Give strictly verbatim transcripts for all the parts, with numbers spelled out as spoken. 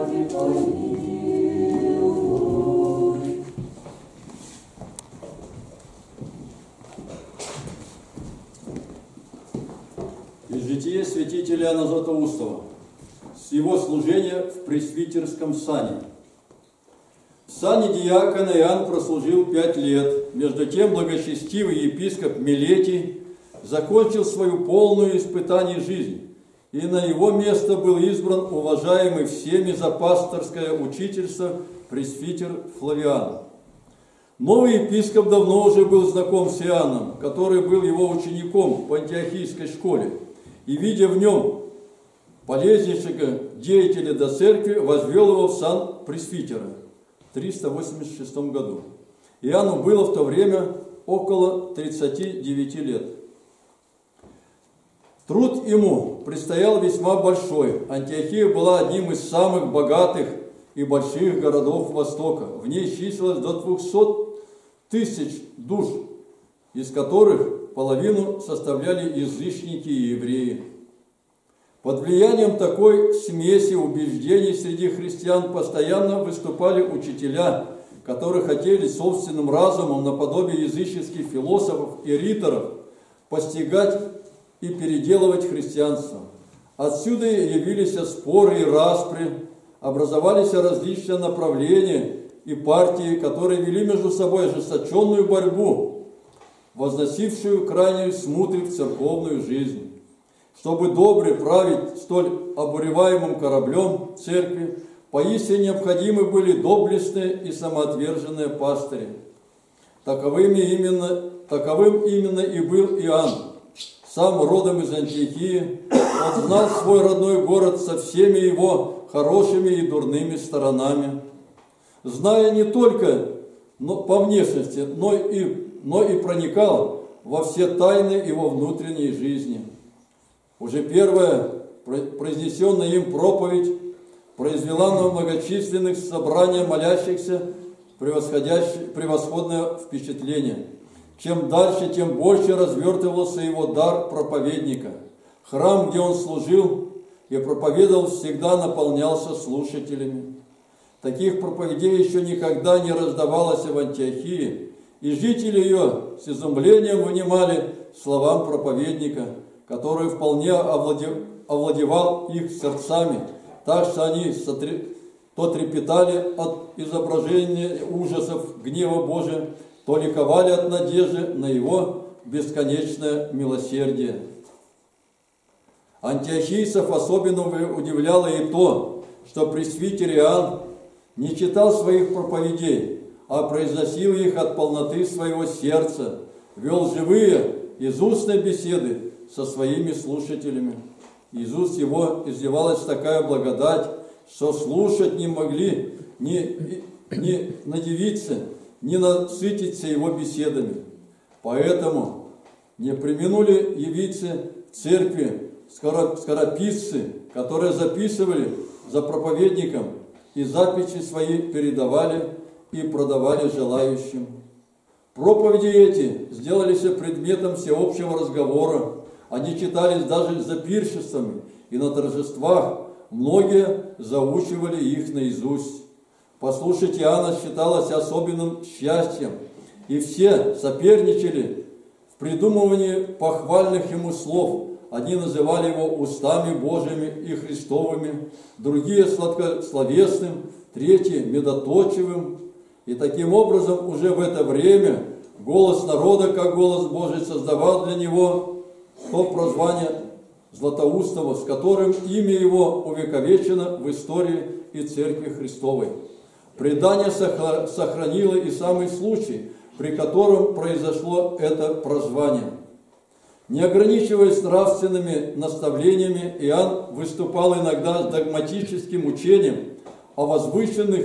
Из жития святителя Иоанна Златоустова, с его служения в пресвитерском сане. В сане диакона Иоанн прослужил пять лет. Между тем благочестивый епископ Милетий закончил свою полную испытание жизнь, и на его место был избран уважаемый всеми за пасторское учительство пресвитер Флавиан. Новый епископ давно уже был знаком с Иоанном, который был его учеником в антиохийской школе, и, видя в нем полезнейшего деятеля до церкви, возвел его в сан пресвитера в триста восемьдесят шестом году. Иоанну было в то время около тридцати девяти лет. Труд ему предстоял весьма большой. Антиохия была одним из самых богатых и больших городов Востока. В ней числилось до двухсот тысяч душ, из которых половину составляли язычники и евреи. Под влиянием такой смеси убеждений среди христиан постоянно выступали учителя, которые хотели собственным разумом, наподобие языческих философов и риторов, постигать и переделывать христианство. Отсюда явились споры и распри, образовались различные направления и партии, которые вели между собой ожесточенную борьбу, возносившую крайнюю смуты в церковную жизнь. Чтобы добре править столь обуреваемым кораблем церкви, поистине необходимы были доблестные и самоотверженные пастыри. Таковыми именно, таковым именно и был Иоанн. Сам родом из Антиохии, он знал свой родной город со всеми его хорошими и дурными сторонами. Зная не только но, по внешности, но и, но и проникал во все тайны его внутренней жизни. Уже первая произнесенная им проповедь произвела на многочисленных собраниях молящихся превосходное впечатление. Чем дальше, тем больше развертывался его дар проповедника. Храм, где он служил и проповедовал, всегда наполнялся слушателями. Таких проповедей еще никогда не раздавалось в Антиохии, и жители ее с изумлением внимали словам проповедника, который вполне овладевал их сердцами, так что они то трепетали от изображения ужасов гнева Божия, то ликовали от надежды на его бесконечное милосердие. Антиохийцев особенно удивляло и то, что пресвитер Иоанн не читал своих проповедей, а произносил их от полноты своего сердца, вел живые, изустные беседы со своими слушателями. Из уст его изливалась такая благодать, что слушать не могли ни, ни надивиться, не насытиться его беседами. Поэтому не преминули явиться в церкви скорописцы, которые записывали за проповедником и записи свои передавали и продавали желающим. Проповеди эти сделались предметом всеобщего разговора. Они читались даже за пиршествами и на торжествах. Многие заучивали их наизусть. Послушать Иоанна считалось особенным счастьем, и все соперничали в придумывании похвальных ему слов. Одни называли его устами Божьими и Христовыми, другие сладкословесным, третьи медоточивым. И таким образом уже в это время голос народа, как голос Божий, создавал для него то прозвание Златоустова, с которым имя его увековечено в истории и Церкви Христовой. Предание сохранило и самый случай, при котором произошло это прозвание. Не ограничиваясь нравственными наставлениями, Иоанн выступал иногда с догматическим учением о возвышенных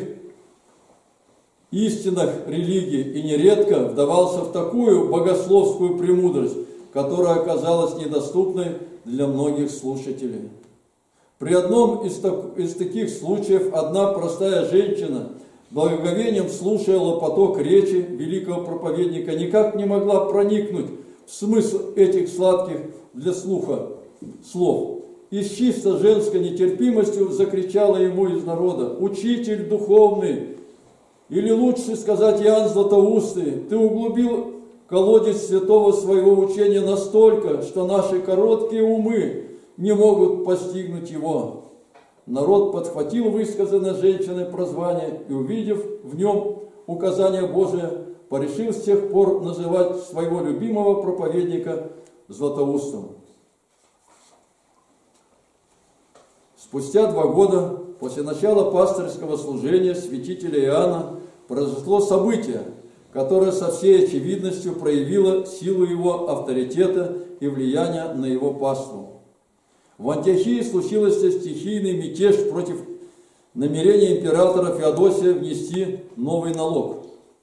истинах религии и нередко вдавался в такую богословскую премудрость, которая оказалась недоступной для многих слушателей. При одном из, так, из таких случаев одна простая женщина, благоговением слушая поток речи великого проповедника, никак не могла проникнуть в смысл этих сладких для слуха слов. и с чисто женской нетерпимостью закричала ему из народа: «Учитель духовный, или лучше сказать Иоанн Златоустый, ты углубил колодец святого своего учения настолько, что наши короткие умы не могут постигнуть его». Народ подхватил высказанное женщиной прозвание и, увидев в нем указание Божие, порешил с тех пор называть своего любимого проповедника Златоустом. Спустя два года после начала пастырского служения святителя Иоанна произошло событие, которое со всей очевидностью проявило силу его авторитета и влияния на его паству. В Антиохии случился стихийный мятеж против намерения императора Феодосия внести новый налог.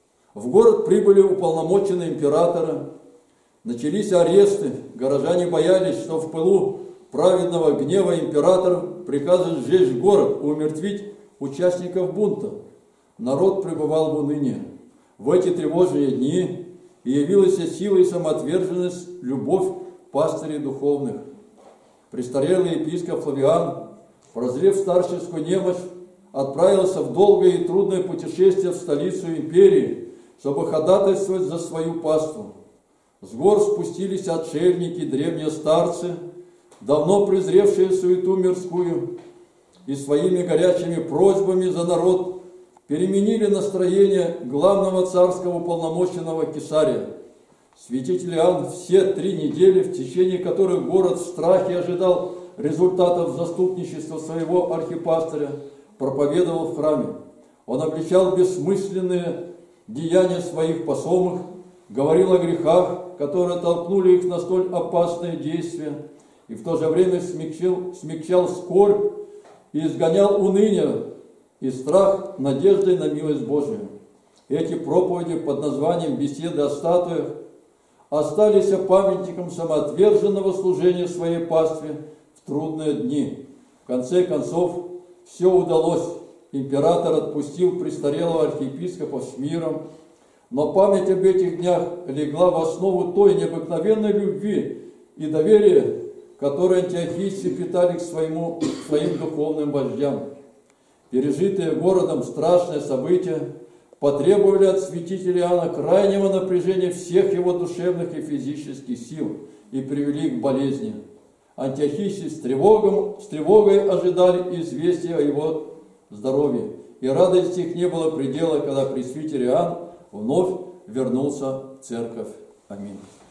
В город прибыли уполномоченные императора, начались аресты, горожане боялись, что в пылу праведного гнева император прикажет сжечь город, умертвить участников бунта. Народ пребывал в унынии. В эти тревожные дни явилась сила и самоотверженность, любовь пастырей духовных. Престарелый епископ Флавиан, прозрев старческую немощь, отправился в долгое и трудное путешествие в столицу империи, чтобы ходатайствовать за свою паству. С гор спустились отшельники, древние старцы, давно презревшие суету мирскую, и своими горячими просьбами за народ переменили настроение главного царского уполномоченного Кесария. Святитель Иоанн все три недели, в течение которых город в страхе ожидал результатов заступничества своего архипастыря, проповедовал в храме. Он обличал бессмысленные деяния своих посомых, говорил о грехах, которые толкнули их на столь опасные действия, и в то же время смягчил, смягчал скорбь и изгонял уныние и страх надеждой на милость Божию. Эти проповеди под названием «Беседы о статуях» остались памятником самоотверженного служения своей пастве в трудные дни. В конце концов, все удалось. Император отпустил престарелого архиепископа с миром, но память об этих днях легла в основу той необыкновенной любви и доверия, которые антиохийцы питали к своему, своим духовным вождям. Пережитые городом страшные события потребовали от святителя Иоанна крайнего напряжения всех его душевных и физических сил и привели к болезни. Антиохийцы с, тревогом, с тревогой ожидали известия о его здоровье, и радости их не было предела, когда пресвитер Иоанн вновь вернулся в церковь. Аминь.